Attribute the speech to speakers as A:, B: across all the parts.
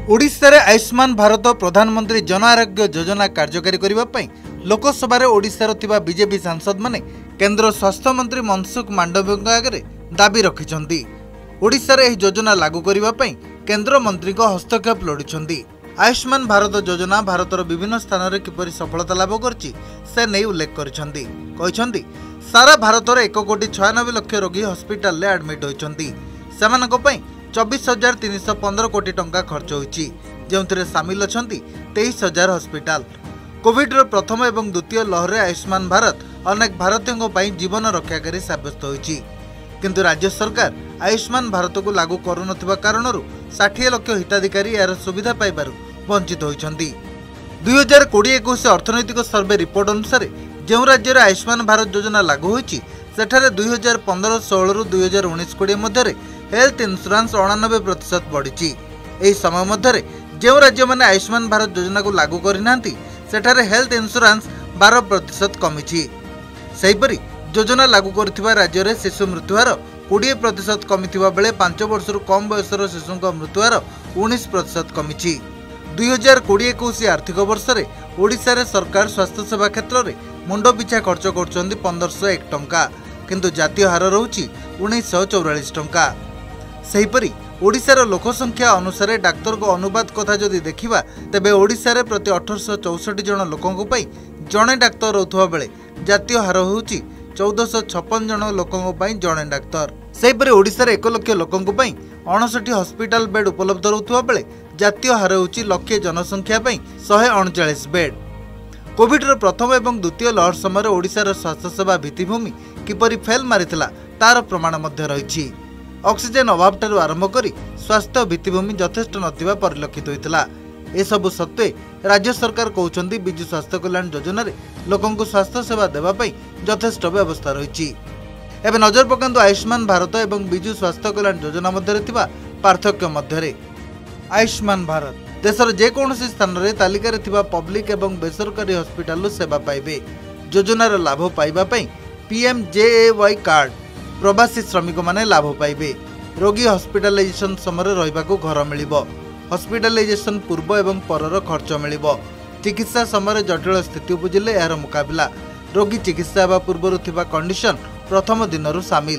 A: ओडिशा रे आयुष्मान भारत प्रधानमंत्री जन आरोग्य योजना कार्यकारी करने लोकसभा ओडिशार थिबा बीजेपी सांसद माने केंद्र स्वास्थ्य मंत्री मनसुख मांडविय आगे दाबी रखिंट। ओडिशा रे एही योजना लागू करने केंद्र मंत्री हस्तक्षेप लोड़ी। आयुष्मान भारत योजना भारतर विभिन्न स्थान में किपरि सफलता लाभ करछि से नहीं उल्लेख करिसेंती। सारा भारतर 1,96 लाख रोगी हस्पिटाल रे एडमिट होइछंती। सेमानक पई 24,315 कोटी टंका खर्च होइछि, जेउथिरे सामिल अछंती 23,000 हस्पिटाल। कोविड रो प्रथम एवं द्वितीय लहर रे आयुष्मान भारत अनेक भारतीयों पई जीवन रक्षाकारी साब्यस्त होइछि, किंतु राज्य सरकार आयुष्मान भारत को लागू करुनथिबा कारणरू 60 लाख हिताधिकारी यार सुविधा पाइबारु वंचित होइछंती। 2020-21 अर्थनैतिक सर्वे रिपोर्ट अनुसार जो राज्य रे आयुष्मान भारत योजना लागू होइछि सेठारे 2015-16 रु 2019-20 मध्य हेल्थ इंश्योरेंस 89% बढ़ी। एही समय मध्य जो राज्य माने आयुष्मान भारत योजना को लागू करिनांती सेठारे हेल्थ इंश्योरेंस 12% कमिछि। सेहिपरि योजना लागू करथिबा राज्य रे शिशु मृत्युहार 20% कमिथिबा बेले 5 वर्षरु कम बयसर शिशुंक मृत्युहार 19% कमिछि। 2020-21 आर्थिक वर्ष रे ओडिशा रे सरकार स्वास्थ्य सेवा क्षेत्र में मुंड पिछा खर्च करछंती 1501 टंका, किंतु जातीय हार रहउछि 1944 टंका। सेहिपरि ओडिशार लोकसंख्या अनुसार डाक्तर को अनुपात कथा जदि देखिबा तेबे ओडिशा रे प्रति 1864 जन लोकंक पई जणे डाक्तर रहउथबा बेले जातीय हार होउछि 1456 जन लोकंक पई जणे डाक्तर। सेहिपरि ओडिशा रे 1 लाख लोकंक पई 59 हॉस्पिटल बेड उपलब्ध रहउथबा बेले जातीय हार होउछि लक्षे जनसंख्या पई 139 बेड। कोविड रो प्रथम एवं द्वितीय लहर समय ओडिशार स्वास्थ्य सेवा भित्तिभूमि किपरि फेल मारिथिला तार प्रमाण मध्य रहिछि। ऑक्सीजन अभाव ठारू आरंभ करी स्वास्थ्य भित्तिभूमि यथेष्ट नथिबा परिलक्षित होइतिला। एसबु सत्वे राज्य सरकार कहउछंती बिजु स्वास्थ्य कल्याण योजना रे लोकंकु स्वास्थ्य सेवा देबा पई यथेष्ट व्यवस्था रहिछि। एबे नजर पकांतु आयुष्मान भारत एवं बिजु स्वास्थ्य कल्याण योजना मध्य थिबा पार्थक्य मध्य। आयुष्मान भारत देशर जेकोसी स्थान में तालिका थिबा पब्लिक एवं बेसरकारी हॉस्पिटल सेवा पाइबे। योजनार लाभ पाइबा पई PMJAY कार्ड प्रवासी श्रमिक माने लाभ पाइबे। रोगी हॉस्पिटलाइजेशन समय रहिबाकू घर मिलिबो। हॉस्पिटलाइजेशन पूर्व एवं परर खर्च मिलिबो। चिकित्सा समय जटिल स्थिति उपजिले यार मुकाबिला। रोगी चिकित्सा हेबा पूर्व थिबा कंडीशन प्रथम दिनरू सामिल।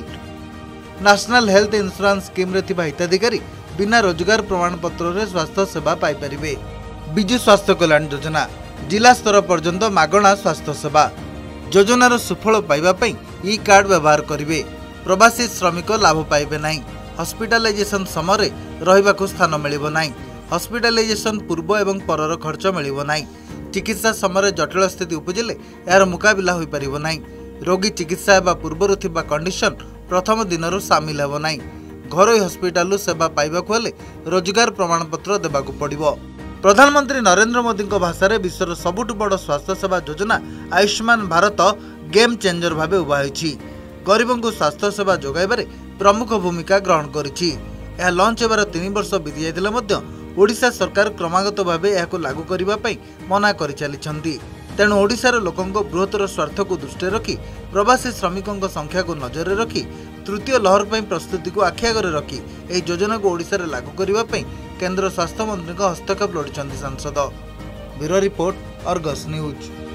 A: नेशनल हेल्थ इंश्योरेंस स्कीम रे थिबा हिताधिकारी बिना रोजगार प्रमाण पत्र रे स्वास्थ्य सेवा पाई परिबे। बिजु स्वास्थ्य कल्याण योजना जिला स्तर पर्यंत मागणा स्वास्थ्य सेवा। योजनार सुफल पाइबा पई ई कार्ड व्यवहार करिवे। प्रवासी श्रमिक लाभ पाइबे नाही। हॉस्पिटलाइजेशन समय रहिबाकू स्थान मिलिबो नाही। हॉस्पिटलाइजेशन पूर्व एवं परर खर्च मिलिबो नाही। चिकित्सा समय जटिल स्थिति उपजिले यार मुकाबिला होई परिबो नाही। रोगी चिकित्सा हेबा पूर्व थिबा कंडीशन प्रथम दिनरू सामिल हेबो नाही। घरोई हॉस्पिटल सेवा पाइबाकू हेले रोजगार प्रमाण पत्र देबाकू पड़िबो। प्रधानमंत्री नरेंद्र मोदी भाषा रे विश्वर सबुठ बड़ स्वास्थ्य सेवा योजना आयुष्मान भारत गेम चेंजर भावे उभा होइछि। गरीबों को स्वास्थ्य सेवा जोगाइबारे प्रमुख भूमिका ग्रहण करिछि। यह लॉन्च हेबार 3 वर्ष बीती जाइतिले मध्य ओडिशा सरकार क्रमागत भावे याको लागू करिबा पई मना करि चलिछंती। तेणु ओडिशार लोकंको बृहत्तर स्वार्थ को दृष्टि रखी प्रवासी श्रमिकों संख्या को नजर रखी तृतीय लहर पर प्रस्तुति को आखि आगे रखी यह योजना को ओडिशा रे लागू करने केंद्र स्वास्थ्य मंत्री हस्तक्षेप लोड़ी सांसद। Bureau report, Argus news.